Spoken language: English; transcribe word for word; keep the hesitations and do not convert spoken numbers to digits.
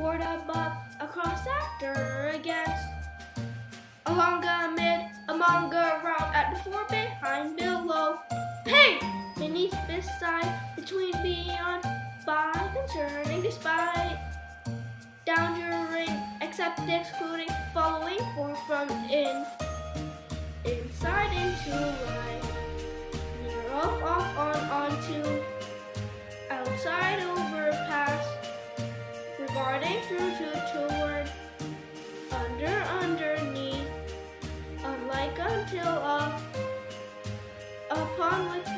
Board above, across, after, against, along, amid, among, around, at, before, behind, below, hey, beneath, beside, between, beyond, by, concerning, despite, down, during, except, excluding, following, for, from, in, inside, into, right, near, off, off, on, onto, outside, over, past, regarding, through, to, toward, under, underneath, unlike, until, up, upon, with,